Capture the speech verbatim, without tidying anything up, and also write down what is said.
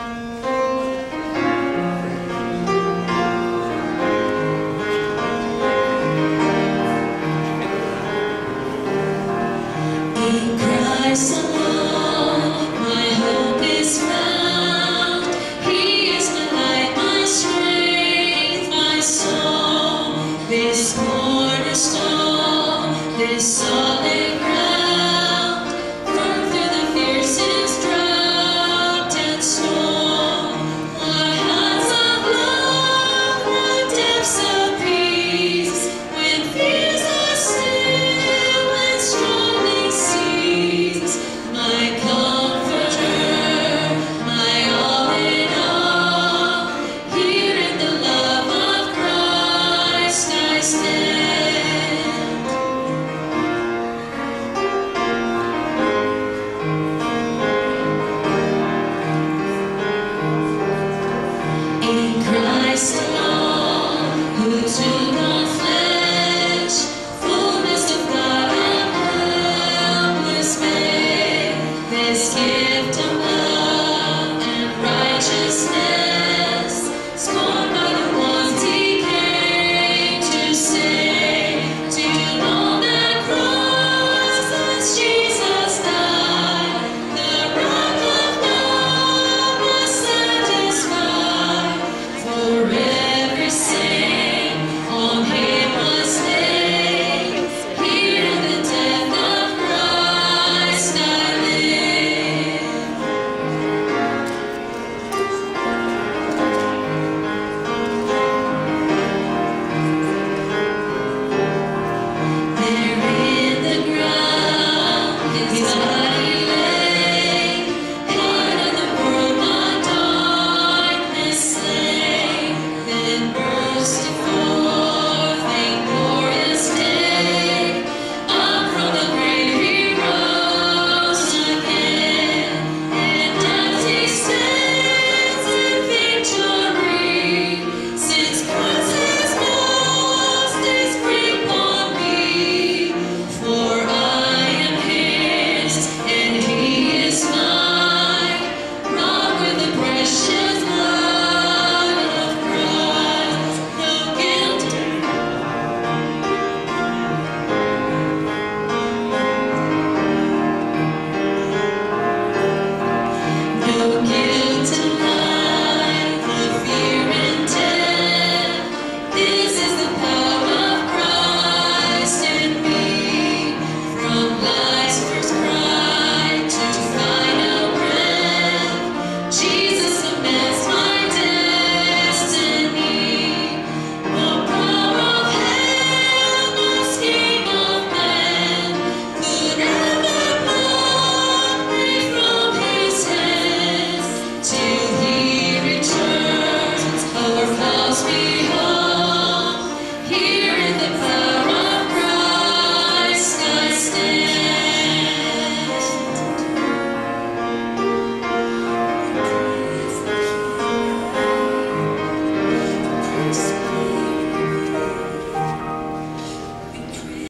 In Christ alone, my hope is found. He is my light, my strength, my song. This cornerstone, this solid ground, firm through the fiercest drought and storm. My hands of love, my depths of peace, when fears are still and strongly cease. My comforter, my all in all, here in the love of Christ I stand. In Christ alone, who took on flesh, fullness of God and helpless babe, this gift of love and righteousness, scorned by the ones He came to save. Do you know that cross as Jesus died, the wrath of God was satisfied? For every sin on Him was laid. Here in the death of Christ I live. There in the ground His body lay, light of the world, my darkness slain. Then bursting forth a glorious day, up from the grave He rose again, and death He stands in victory, since Christ has lost His grip on me. For I am His, and He is mine, wrought with the precious blood of Christ. No guilt, no guilt in life, no fear in death. This is the power of Christ in me. From life's first cry to final breath, Jesus amends my destiny. No power of hell, no scheme of man could ever pluck me from His hands, till He returns, our false behold.